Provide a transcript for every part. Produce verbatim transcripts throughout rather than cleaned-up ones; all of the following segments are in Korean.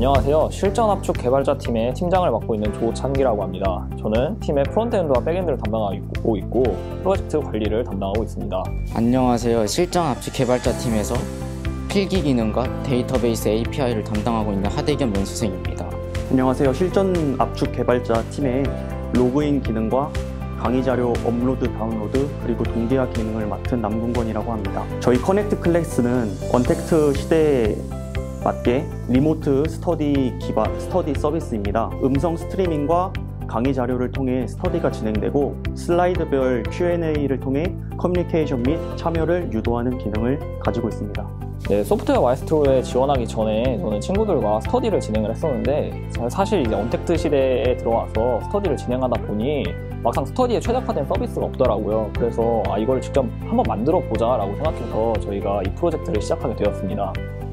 안녕하세요. 실전 압축 개발자 팀의 팀장을 맡고 있는 조찬기라고 합니다. 저는 팀의 프론트엔드와 백엔드를 담당하고 있고 프로젝트 관리를 담당하고 있습니다. 안녕하세요. 실전 압축 개발자 팀에서 필기 기능과 데이터베이스 에이피아이를 담당하고 있는 하대겸 연수생입니다. 안녕하세요. 실전 압축 개발자 팀의 로그인 기능과 강의 자료 업로드, 다운로드, 그리고 동기화 기능을 맡은 남궁건이라고 합니다. 저희 커넥트 클래스는 언택트 시대에 맞게 리모트 스터디 기반 스터디 서비스입니다. 음성 스트리밍과 강의 자료를 통해 스터디가 진행되고 슬라이드별 큐 앤 에이를 통해 커뮤니케이션 및 참여를 유도하는 기능을 가지고 있습니다. 네, 소프트웨어 마에스트로에 지원하기 전에 저는 친구들과 스터디를 진행을 했었는데 사실 이제 언택트 시대에 들어와서 스터디를 진행하다 보니 막상 스터디에 최적화된 서비스가 없더라고요. 그래서 아, 이걸 직접 한번 만들어 보자 라고 생각해서 저희가 이 프로젝트를 시작하게 되었습니다.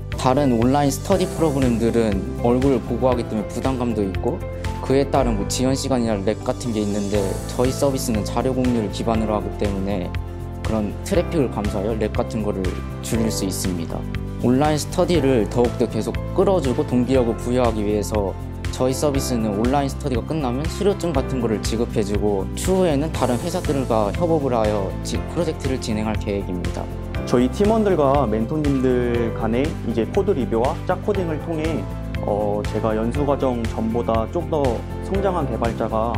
다른 온라인 스터디 프로그램들은 얼굴 보고하기 때문에 부담감도 있고 그에 따른 뭐 지연 시간이나 렉 같은 게 있는데 저희 서비스는 자료 공유를 기반으로 하기 때문에 그런 트래픽을 감소하여 렉 같은 거를 줄일 수 있습니다. 온라인 스터디를 더욱더 계속 끌어주고 동기력을 부여하기 위해서 저희 서비스는 온라인 스터디가 끝나면 수료증 같은 거를 지급해주고 추후에는 다른 회사들과 협업을 하여 프로젝트를 진행할 계획입니다. 저희 팀원들과 멘토님들 간의 이제 코드 리뷰와 짝 코딩을 통해 어 제가 연수 과정 전보다 좀 더 성장한 개발자가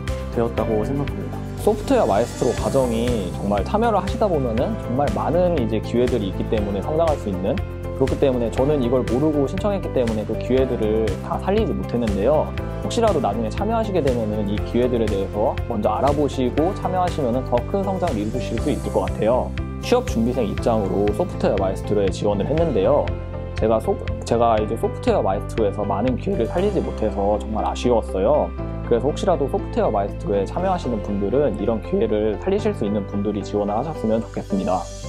되었다고 생각합니다. 소프트웨어 마에스트로 과정이 정말 참여를 하시다 보면은 정말 많은 이제 기회들이 있기 때문에 성장할 수 있는, 그렇기 때문에 저는 이걸 모르고 신청했기 때문에 그 기회들을 다 살리지 못했는데요. 혹시라도 나중에 참여하시게 되면은 이 기회들에 대해서 먼저 알아보시고 참여하시면은 더 큰 성장을 이루실 수 있을 것 같아요. 취업 준비생 입장으로 소프트웨어 마에스트로에 지원을 했는데요. 제가 소, 제가 이제 소프트웨어 마에스트로에서 많은 기회를 살리지 못해서 정말 아쉬웠어요. 그래서 혹시라도 소프트웨어 마에스트로에 참여하시는 분들은 이런 기회를 살리실 수 있는 분들이 지원을 하셨으면 좋겠습니다.